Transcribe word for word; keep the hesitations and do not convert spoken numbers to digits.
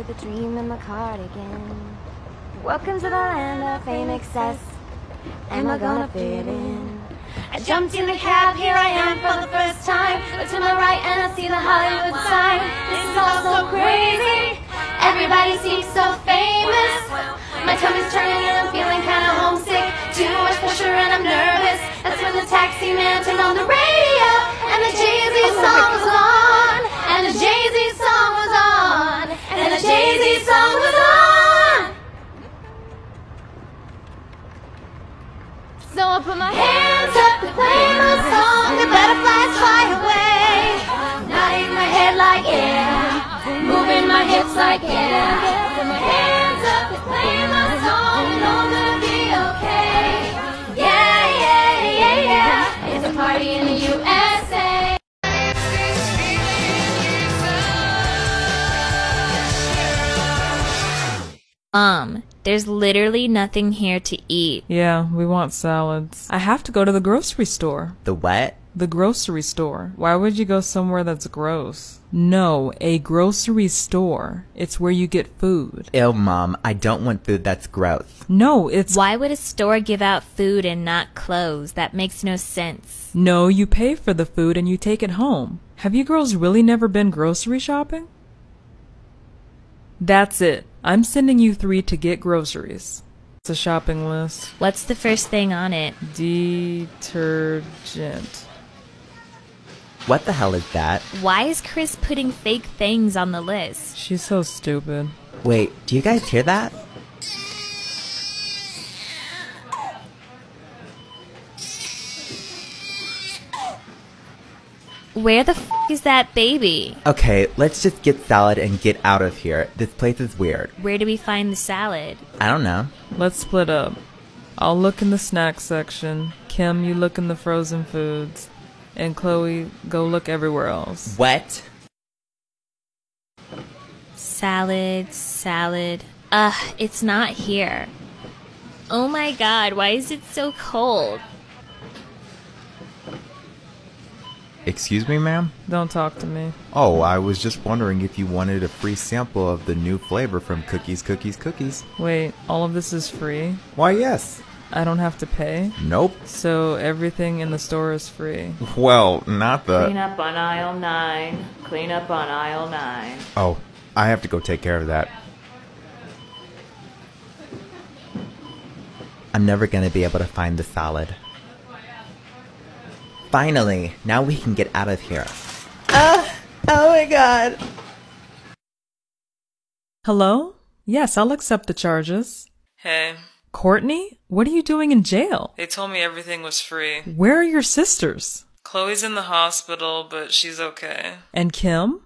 the dream in the cardigan. Welcome to the land of fame excess. Am I gonna fit in? I jumped in the cab, here I am for the first time. Look to my right and I see the Hollywood sign. This is all so crazy. Everybody seems so famous. My tummy's turning and I'm feeling kinda homesick. Too much pressure and I'm nervous. That's when the taxi man turned on the radio and the Jay-Z song was on. And the Jay-Z song was on. And the Jay-Z song was on. So I put my hands up to play my song. The butterflies fly away. Nodding my head like yeah. Moving my hips like yeah. Put my hands up to play my song. And all gonna be okay. Yeah, yeah, yeah, yeah. It's a party in the U S A. Mom, there's literally nothing here to eat. Yeah, we want salads. I have to go to the grocery store. The what? The grocery store. Why would you go somewhere that's gross? No, a grocery store. It's where you get food. Ew, Mom. I don't want food that's gross. No, it's... Why would a store give out food and not clothes? That makes no sense. No, you pay for the food and you take it home. Have you girls really never been grocery shopping? That's it. I'm sending you three to get groceries. It's a shopping list. What's the first thing on it? Detergent. What the hell is that? Why is Chris putting fake things on the list? She's so stupid. Wait, do you guys hear that? Where the f is that baby? Okay, let's just get salad and get out of here. This place is weird. Where do we find the salad? I don't know. Let's split up. I'll look in the snack section. Kim, you look in the frozen foods. And Chloe, go look everywhere else. What? Salad, salad. Ugh, it's not here. Oh my god, why is it so cold? Excuse me, ma'am? Don't talk to me. Oh, I was just wondering if you wanted a free sample of the new flavor from Cookies, Cookies, Cookies. Wait, all of this is free? Why, yes. I don't have to pay? Nope. So everything in the store is free? Well, not the... Clean up on aisle nine. Clean up on aisle nine. Oh, I have to go take care of that. I'm never gonna be able to find the salad. Finally, now we can get out of here. Ah, oh my god. Hello? Yes, I'll accept the charges. Hey. Courtney? What are you doing in jail? They told me everything was free. Where are your sisters? Chloe's in the hospital, but she's okay. And Kim?